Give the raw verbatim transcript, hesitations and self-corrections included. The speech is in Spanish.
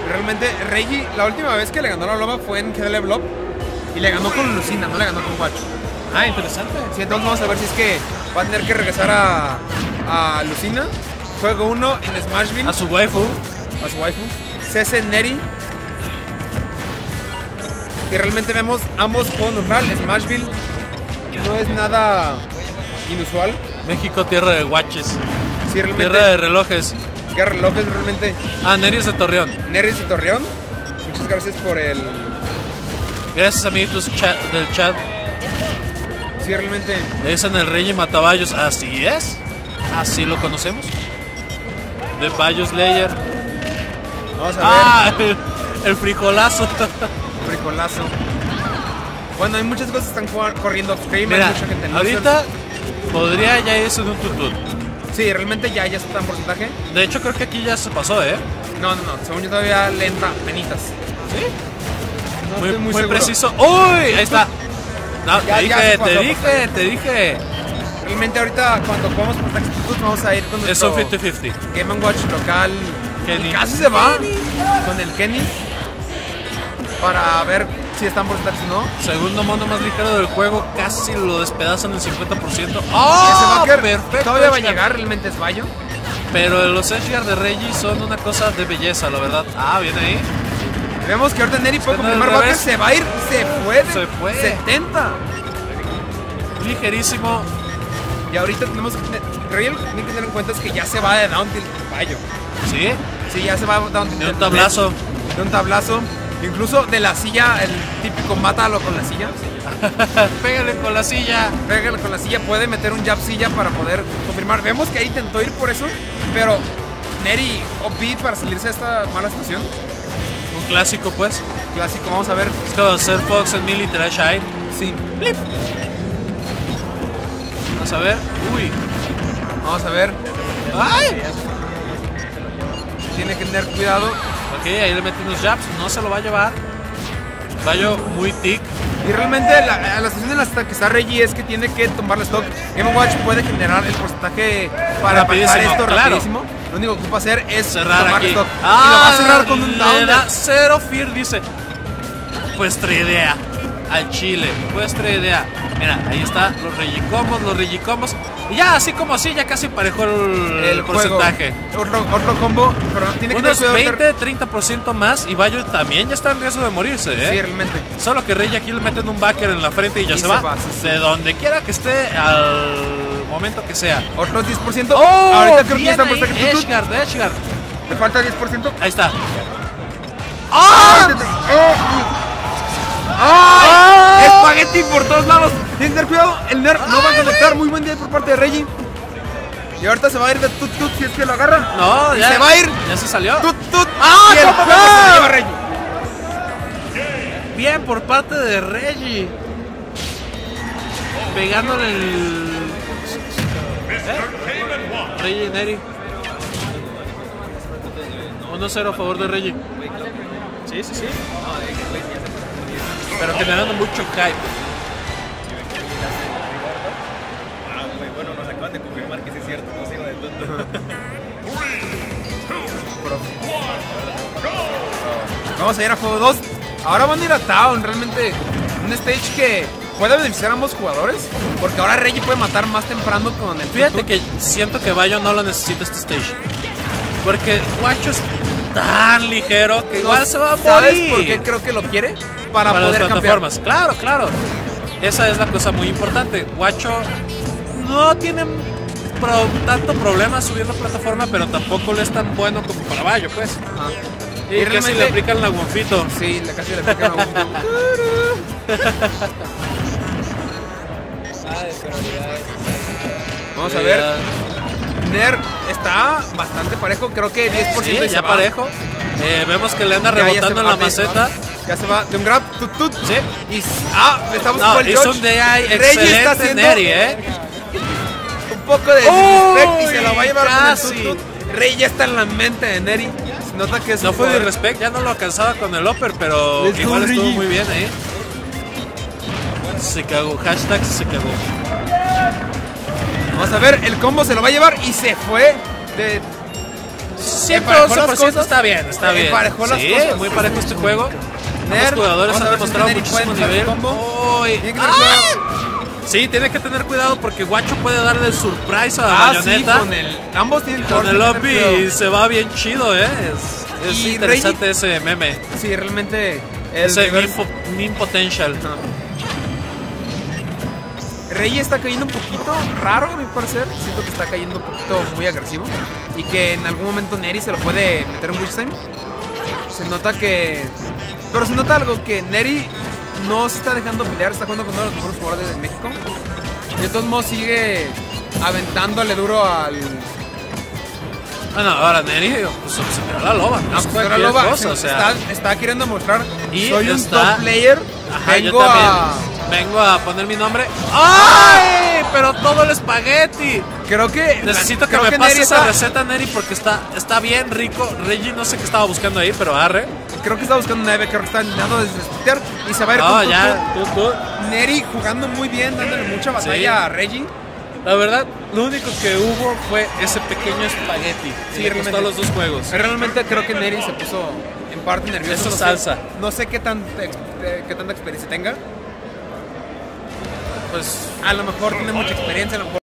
Realmente, Reggie, la última vez que le ganó la loba fue en K L Blob. Y le ganó con Lucina, no le ganó con Watch. Ah, interesante. Sí, entonces vamos a ver si es que va a tener que regresar a, a Lucina. Juego uno en Smashville. A su waifu. A su waifu. C C Neri. Y realmente vemos ambos juegos neutral. Smashville no es nada inusual. México, tierra de watches. Sí, realmente. Tierra de relojes. Tierra de relojes, realmente. Ah, Neri es de Torreón. Neri es de Torreón. Muchas gracias por el... Gracias, amiguitos chat, del chat. Sí, realmente. Le dicen el Rey Matabayos. Así es. Así lo conocemos. De Bayos Layer. Vamos a Ah, ver. el, el frijolazo. Frijolazo. Bueno, hay muchas cosas que están corriendo off-stream. Mira, hay mucha gente en ahorita podría ya irse de un tutut. Sí, realmente ya, ya está en porcentaje. De hecho, creo que aquí ya se pasó, ¿eh? No, no, no. Según yo todavía le entra penitas. ¿Sí? No Muy, estoy muy, muy seguro. preciso. ¡Uy! Ahí está. No, Ya, te ya dije, se pasó, te pasó. dije, te dije. Realmente ahorita cuando jugamos por Taxi Tutut vamos a ir con Es nuestro un cincuenta cincuenta. Game and Watch local. Kenny. Y casi se va con el Kenny. Para ver si están por Taxi o no. Segundo mono más ligero del juego, casi lo despedazan el cincuenta por ciento. Y ¡Oh! ese Backer Perfecto. todavía va a Edgeguard. llegar, realmente es Bayo. Pero los Edgeguard de Reggie son una cosa de belleza, la verdad. Ah, viene ahí. Vemos que ahorita Neri puede Está en el confirmar Backer, revés. se va a ir, se fue. de Se fue. setenta. Ligerísimo. Y ahorita tenemos que Real tiene que tener en cuenta es que ya se va de down tilt Bayo. ¿Sí? Sí, ya se va down tilt. De un tablazo. De un tablazo. Incluso de la silla, el típico mátalo con la silla. Pégale con la silla. Pégale con la silla, puede meter un jab silla para poder confirmar. Vemos que ahí intentó ir por eso, pero Neri O P para salirse de esta mala situación. Un clásico, pues. Clásico, vamos a ver. Es como hacer Fox en Mil y Trash Eye. Sí, Vamos a ver. Uy. vamos a ver. ¡Ay! Tiene que tener cuidado. Ok, ahí le mete unos jabs. No se lo va a llevar. Bayo muy tic. Y realmente la, la situación en la que está Reggie es que tiene que tomar la stock. Game Watch puede generar el porcentaje para Rapidísimo, pasar esto claro. rapidísimo. Lo único que ocupa hacer es Cerrar tomar aquí. stock. Ah, y lo va a cerrar con un le down. da cero fear, dice. Pues idea. Al chile. Pues idea. Mira, ahí está. Los Regicombos, los Regicombos. Y ya, así como así, ya casi parejó el, El porcentaje. Otro, otro combo, pero tiene que Unos tener cuidado. veinte, treinta por ciento más. Y Bayo también ya está en riesgo de morirse, ¿eh? Sí, realmente. Solo que Rey aquí le meten un backer en la frente y ya Y se, se va. va, sí, sí. De donde quiera que esté, al momento que sea. Otros diez por ciento. ¡Oh! Ahorita creo que ya Bien estamos ahí, en Tutut. Edgeguard, Edgeguard. Le falta diez por ciento. Ahí está. ¡Ah! ¡Ah! ¡Ay! Espagueti por todos lados. Tienen que tener cuidado. El Nerf no va a conectar. Muy buen día por parte de Reggie. Y ahorita se va a ir de Tut Tut si es que lo agarra. No, Y ya. se va a ir. Ya se salió. Tut Tut. ¡Ah, Y el cómo juego no! se lo lleva Reggie. Bien por parte de Reggie. Pegándole el. ¿Eh? Reggie Neri. uno cero a favor de Reggie. Sí, sí, sí. Pero generando mucho hype. Bueno, nos acaban de confirmar que sí es cierto, no sigo de tonto. Vamos a ir a juego dos. Ahora van a ir a Town. Realmente un stage que puede beneficiar a ambos jugadores. Porque ahora Reggie puede matar más temprano con el Fíjate Tut Tut. que siento que Bayo no lo necesita este stage. Porque Guacho es tan ligero que igual se va a ¿Sabes morir. por qué creo que lo quiere? Para, Para las poder campear. plataformas. Claro, claro. Esa es la cosa muy importante. Guacho no tiene pro- tanto problema subir la plataforma, pero tampoco le es tan bueno como para Bayo, pues. Ajá. Y, Y casi realmente- le aplican la Wonfito. Sí, le casi le aplican a uno. Vamos a ver. Ner está bastante parejo. Creo que diez por ciento Sí, y se ya va. parejo. Eh, vemos que le anda Ya, ya se rebotando en va, la ya se va. maceta. Ya se va de un grab. Tut, tut. Sí. Y, ah, estamos No, con el hizo George. un D I Reggie está excelente haciendo Neri, ¿eh? un poco de disrespect y se lo va a llevar casi. con el Tut Tut. Rey ya está en la mente de Neri. Se nota que es No un fue de jugador- respect, ya no lo alcanzaba con el upper, pero Let's go, igual estuvo Reggie. muy bien ahí. Se cagó, hashtag se cagó. Vamos a ver, el combo se lo va a llevar y se fue de ciento Emparejó once las por ciento cosas. está bien, está bien. Emparejó las Sí, cosas. muy parejo este juego. Los Ner, jugadores vamos a han ver si demostrado Neri muchísimo puede entrar nivel. en combo. Uy. Tiene que tener ¡Ah! cuidado. Sí, tiene que tener cuidado porque Guacho puede darle el surprise a Ah, sí, Bayonetta. con el, ambos tienen Con torre, el tienen lobby cuidado. se va bien chido, ¿eh? Es, es Y interesante ese meme. Sí, realmente el Ese meme, reverse- meme potential. Ajá. Rey está cayendo un poquito raro, a mi parecer. Siento que está cayendo un poquito muy agresivo. Y que en algún momento Neri se lo puede meter en Witch Time. Se nota que. Pero se nota algo: que Neri no se está dejando pelear. Está jugando con uno de los mejores jugadores de México. Y de todos modos sigue aventándole duro al. Bueno, ahora Neri pues, se tiró la loba. No Ah, es pues era cualquier loba. cosa, o sea. está, está queriendo mostrar. Y Soy un está- top player. Ajá, vengo yo también. a. Vengo a poner mi nombre. ¡Ay! Pero todo el espagueti. Creo que. Necesito que creo me Neri pases esa está- receta, Neri, porque está, está bien rico. Reggie no sé qué estaba buscando ahí, pero arre. Creo que está buscando nueve, creo que está intentando desrespetar y se va a ir No, con ya, tú, tú. Tutu. Neri jugando muy bien, dándole mucha batalla Sí. a Reggie. La verdad, lo único que hubo fue ese pequeño espagueti. Sí, Sí, le costó realmente. a los dos juegos. Realmente creo que Neri se puso en parte nervioso. Eso no es sé- salsa. No sé qué, tan, ex- eh, qué tanta experiencia tenga. Pues A lo mejor tiene mucha experiencia, a lo mejor